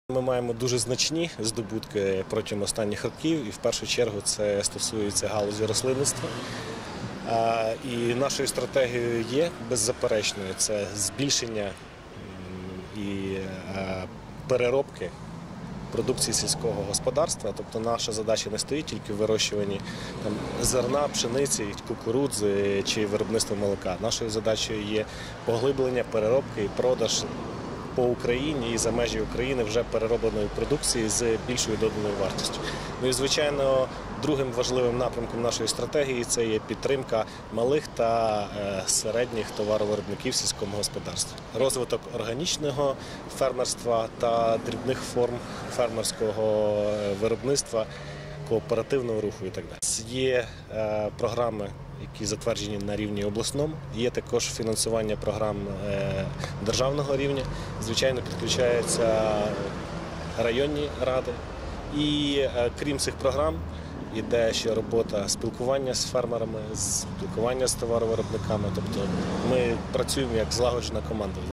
Ми маємо дуже значні здобутки протягом останніх років, і в першу чергу це стосується галузі рослинництва. І нашою стратегією є беззаперечною – це збільшення і переробки продукції сільського господарства. Тобто наша задача не стоїть тільки в вирощуванні зерна, пшениці, кукурудзи чи виробництва молока. Нашою задачею є поглиблення, переробки і продаж по Україні і за межі України вже переробленої продукції з більшою доданою вартістю. Ну і, звичайно, другим важливим напрямком нашої стратегії – це є підтримка малих та середніх товаровиробників в сільському господарстві. Розвиток органічного фермерства та дрібних форм фермерського виробництва, кооперативного руху і так далі. Є програми, які затверджені на рівні обласному, є також фінансування програм державного рівня. Звичайно, підключаються районні ради. І крім цих програм, йде ще робота спілкування з фермерами, спілкування з товаровиробниками. Тобто ми працюємо як злагоджена команда.